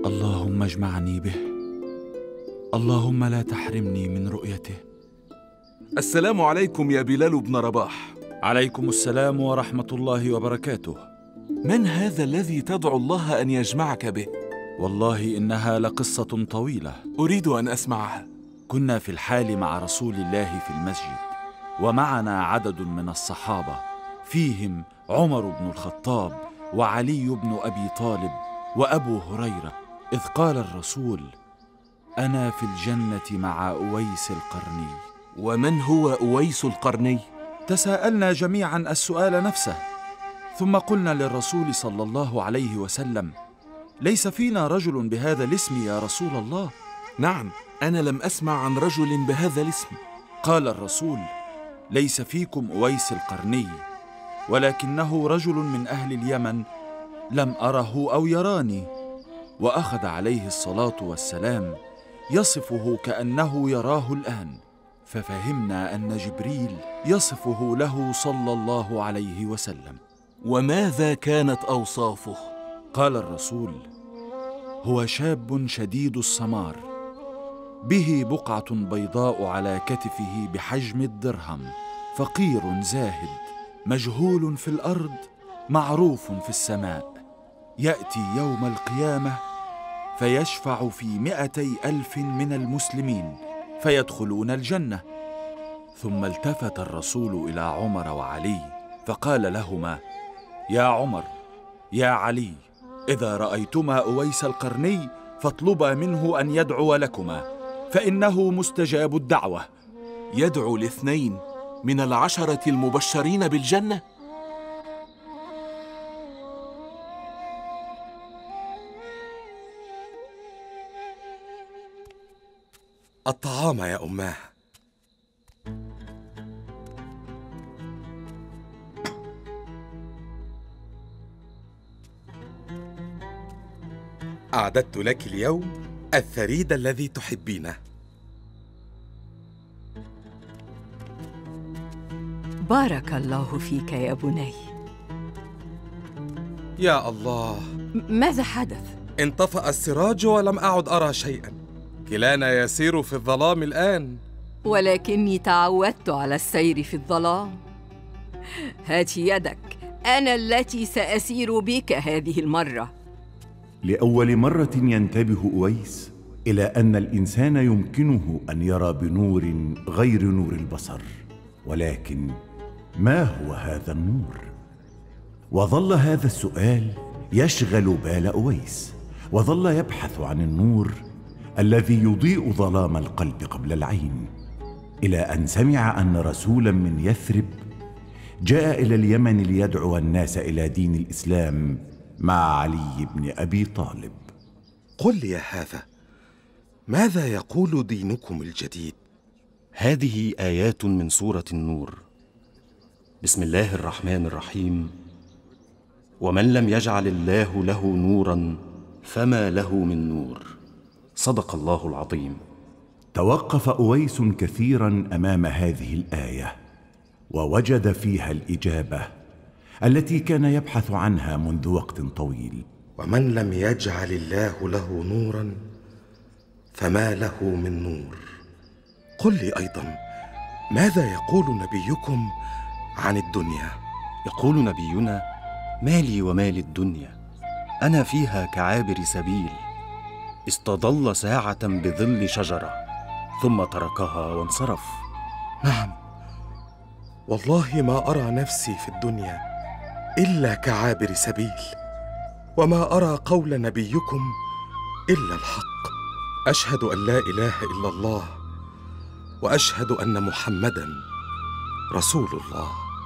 اللهم اجمعني به، اللهم لا تحرمني من رؤيته. السلام عليكم يا بلال بن رباح. عليكم السلام ورحمة الله وبركاته. من هذا الذي تدعو الله أن يجمعك به؟ والله إنها لقصة طويلة، أريد أن أسمعها. كنا في الحال مع رسول الله في المسجد، ومعنا عدد من الصحابة، فيهم عمر بن الخطاب وعلي بن أبي طالب وأبو هريرة، إذ قال الرسول: أنا في الجنة مع أويس القرني. ومن هو أويس القرني؟ تساءلنا جميعا السؤال نفسه، ثم قلنا للرسول صلى الله عليه وسلم: ليس فينا رجل بهذا الاسم يا رسول الله؟ نعم، أنا لم أسمع عن رجل بهذا الاسم. قال الرسول: ليس فيكم أويس القرني، ولكنه رجل من أهل اليمن لم أره أو يراني. وأخذ عليه الصلاة والسلام يصفه كأنه يراه الآن، ففهمنا أن جبريل يصفه له صلى الله عليه وسلم. وماذا كانت أوصافه؟ قال الرسول: هو شاب شديد السمار، به بقعة بيضاء على كتفه بحجم الدرهم، فقير زاهد، مجهول في الأرض، معروف في السماء، يأتي يوم القيامة فيشفع في 200,000 من المسلمين فيدخلون الجنة. ثم التفت الرسول إلى عمر وعلي فقال لهما: يا عمر، يا علي، إذا رأيتما أويس القرني فاطلبا منه أن يدعو لكما، فإنه مستجاب الدعوة. يدعو لاثنين من 10 المبشرين بالجنة؟ الطعام يا أماه. أعددت لك اليوم الثريد الذي تحبينه. بارك الله فيك يا بني. يا الله، ماذا حدث؟ انطفأ السراج ولم أعد أرى شيئا، كلانا يسير في الظلام الآن. ولكني تعودت على السير في الظلام. هات يدك، أنا التي سأسير بك هذه المرة. لأول مرة ينتبه أويس إلى أن الإنسان يمكنه أن يرى بنور غير نور البصر، ولكن ما هو هذا النور؟ وظل هذا السؤال يشغل بال أويس، وظل يبحث عن النور الذي يضيء ظلام القلب قبل العين، إلى أن سمع أن رسولا من يثرب جاء إلى اليمن ليدعو الناس إلى دين الإسلام مع علي بن أبي طالب. قل لي يا هذا، ماذا يقول دينكم الجديد؟ هذه آيات من سورة النور. بسم الله الرحمن الرحيم. ومن لم يجعل الله له نورا فما له من نور. صدق الله العظيم. توقف أويس كثيرا أمام هذه الآية، ووجد فيها الإجابة التي كان يبحث عنها منذ وقت طويل. ومن لم يجعل الله له نورا فما له من نور. قل لي أيضا، ماذا يقول نبيكم عن الدنيا؟ يقول نبينا: ما لي وما للدنيا، أنا فيها كعابر سبيل، استظل ساعة بظل شجرة ثم تركها وانصرف. نعم، والله ما أرى نفسي في الدنيا إلا كعابر سبيل، وما أرى قول نبيكم إلا الحق. أشهد أن لا إله إلا الله، وأشهد أن محمدًا رسول الله.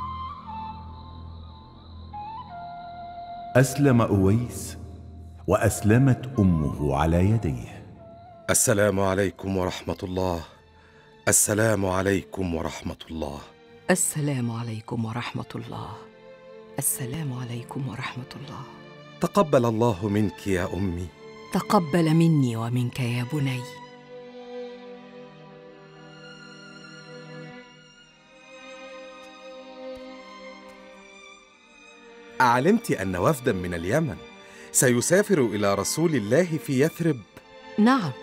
أسلم أويس وأسلمت أمه على يديه. السلام عليكم ورحمة الله. السلام عليكم ورحمة الله. السلام عليكم ورحمة الله. السلام عليكم ورحمة الله. تقبل الله منك يا أمي. تقبل مني ومنك يا بني. أعلمت أن وفداً من اليمن سيسافر إلى رسول الله في يثرب؟ نعم،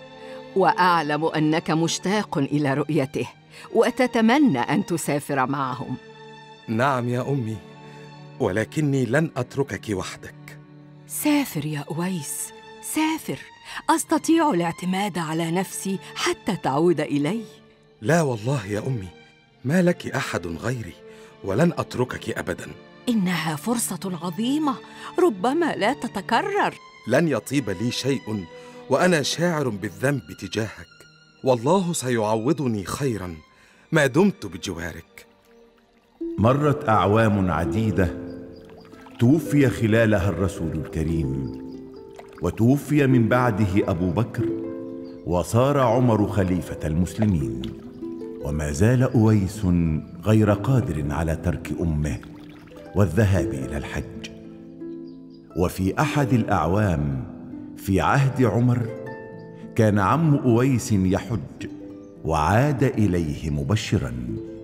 وأعلم أنك مشتاق إلى رؤيته وتتمنى أن تسافر معهم. نعم يا أمي، ولكني لن أتركك وحدك. سافر يا أويس، سافر. أستطيع الاعتماد على نفسي حتى تعود إلي. لا والله يا أمي، ما لك أحد غيري، ولن أتركك أبداً. إنها فرصة عظيمة ربما لا تتكرر. لن يطيب لي شيء وأنا شاعر بالذنب تجاهك، والله سيعوضني خيراً ما دمت بجوارك. مرت أعوام عديدة توفي خلالها الرسول الكريم، وتوفي من بعده أبو بكر، وصار عمر خليفة المسلمين، وما زال أويس غير قادر على ترك أمه والذهاب إلى الحج. وفي أحد الأعوام في عهد عمر كان عم أويس يحج، وعاد إليه مبشراً: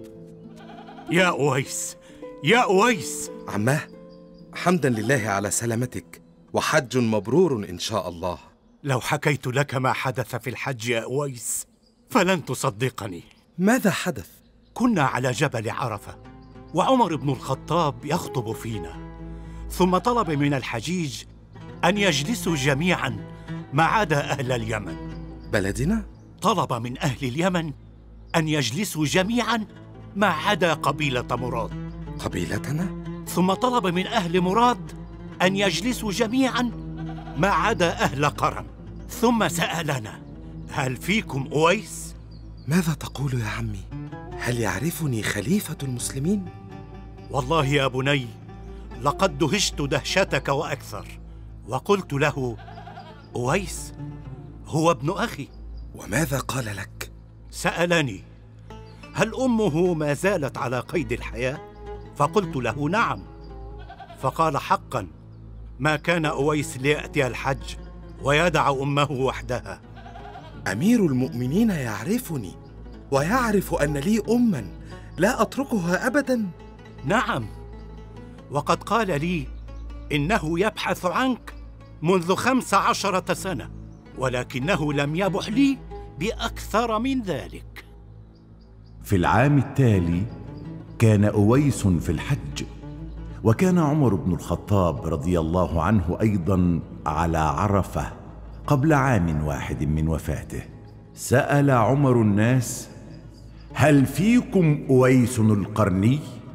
يا أويس، يا أويس. عماه، حمداً لله على سلامتك، وحج مبرور إن شاء الله. لو حكيت لك ما حدث في الحج يا أويس فلن تصدقني. ماذا حدث؟ كنا على جبل عرفة، وعمر بن الخطاب يخطب فينا، ثم طلب من الحجيج أن يجلسوا جميعاً ما عدا أهل اليمن. بلدنا؟ طلب من أهل اليمن أن يجلسوا جميعاً ما عدا قبيلة مراد. قبيلتنا؟ ثم طلب من أهل مراد أن يجلسوا جميعاً ما عدا أهل قرن. ثم سألنا: هل فيكم أويس؟ ماذا تقول يا عمي؟ هل يعرفني خليفة المسلمين؟ والله يا بني لقد دهشت دهشتك وأكثر، وقلت له: أويس هو ابن أخي. وماذا قال لك؟ سألني: هل أمه ما زالت على قيد الحياة؟ فقلت له: نعم. فقال: حقاً ما كان أويس ليأتي الحج ويدع أمه وحدها. أمير المؤمنين يعرفني ويعرف أن لي أماً لا أتركها أبداً. نعم، وقد قال لي إنه يبحث عنك منذ 15 سنة، ولكنه لم يبح لي بأكثر من ذلك. في العام التالي كان أويس في الحج، وكان عمر بن الخطاب رضي الله عنه أيضاً على عرفة قبل عام واحد من وفاته. سأل عمر الناس: هل فيكم أويس القرني؟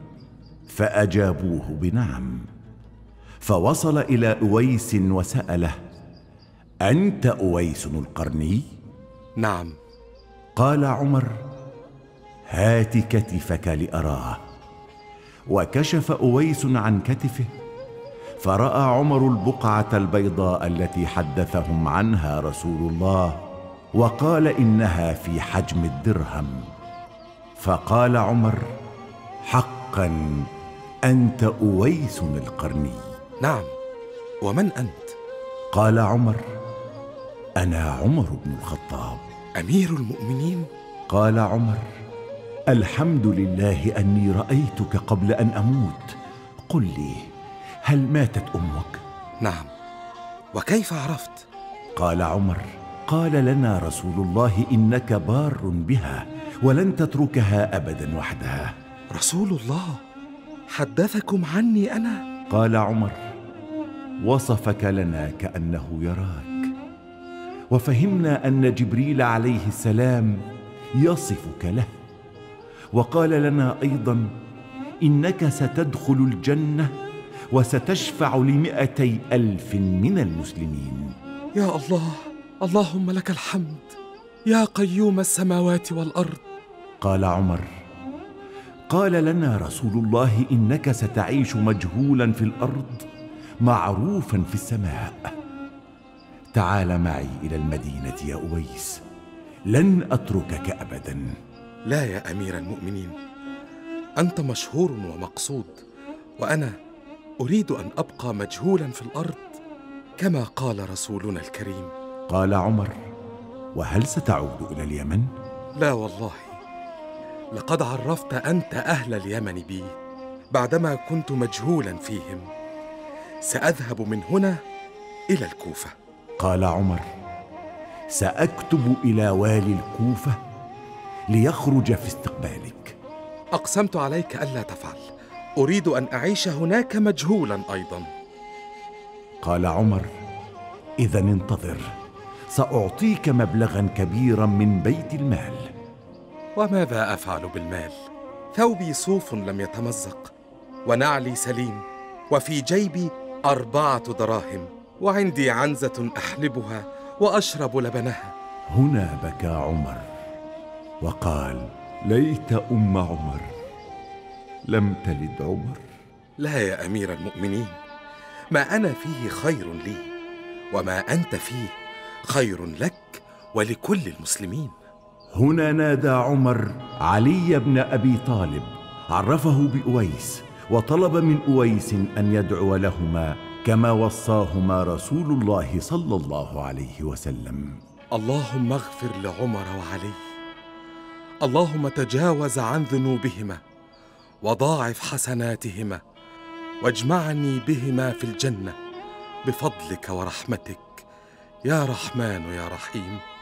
فأجابوه بنعم. فوصل إلى أويس وسأله: أنت أويس القرني؟ نعم. قال عمر: هات كتفك لأراه. وكشف أويس عن كتفه، فرأى عمر البقعة البيضاء التي حدثهم عنها رسول الله، وقال إنها في حجم الدرهم. فقال عمر: حقاً أنت أويس القرني. نعم، ومن أنت؟ قال عمر: أنا عمر بن الخطاب. أمير المؤمنين؟ قال عمر: الحمد لله أني رأيتك قبل أن أموت. قل لي، هل ماتت أمك؟ نعم. وكيف عرفت؟ قال عمر: قال لنا رسول الله إنك بار بها ولن تتركها أبدا وحدها. رسول الله حدثكم عني أنا؟ قال عمر: وصفك لنا كأنه يراك، وفهمنا أن جبريل عليه السلام يصفك له، وقال لنا أيضا إنك ستدخل الجنة وستشفع ل200,000 من المسلمين. يا الله، اللهم لك الحمد يا قيوم السماوات والأرض. قال عمر: قال لنا رسول الله إنك ستعيش مجهولا في الأرض معروفا في السماء. تعال معي إلى المدينة يا أويس، لن أتركك أبدا. لا يا أمير المؤمنين، أنت مشهور ومقصود، وأنا أريد أن أبقى مجهولا في الأرض كما قال رسولنا الكريم. قال عمر: وهل ستعود إلى اليمن؟ لا والله، لقد عرفت أنت أهل اليمن بي بعدما كنت مجهولا فيهم. سأذهب من هنا إلى الكوفة. قال عمر: سأكتب إلى والي الكوفة ليخرج في استقبالك. أقسمت عليك ألا تفعل، أريد أن أعيش هناك مجهولا أيضا. قال عمر: إذا انتظر، سأعطيك مبلغا كبيرا من بيت المال. وماذا أفعل بالمال؟ ثوبي صوف لم يتمزق، ونعلي سليم، وفي جيبي 4 دراهم، وعندي عنزة أحلبها وأشرب لبنها. هنا بكى عمر وقال: ليت أم عمر لم تلد عمر. لا يا أمير المؤمنين، ما أنا فيه خير لي، وما أنت فيه خير لك ولكل المسلمين. هنا نادى عمر علي بن أبي طالب، عرفه بأويس، وطلب من أويس أن يدعو لهما كما وصاهما رسول الله صلى الله عليه وسلم. اللهم اغفر لعمر وعلي، اللهم تجاوز عن ذنوبهما وضاعف حسناتهما، واجمعني بهما في الجنة بفضلك ورحمتك يا رحمن يا رحيم.